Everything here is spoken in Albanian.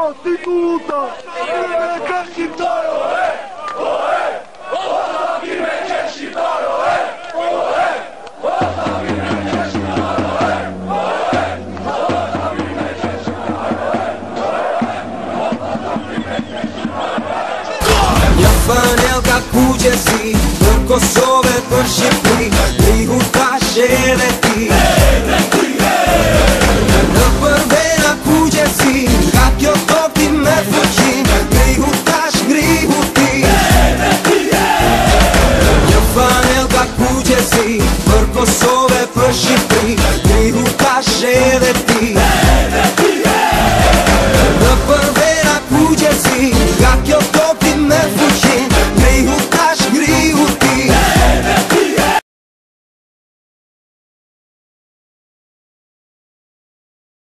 prostituta, firme che shqiptaro, firme che shqiptaro, Ja fanel ka kuqesi, për Kosovë, për Shqipëri.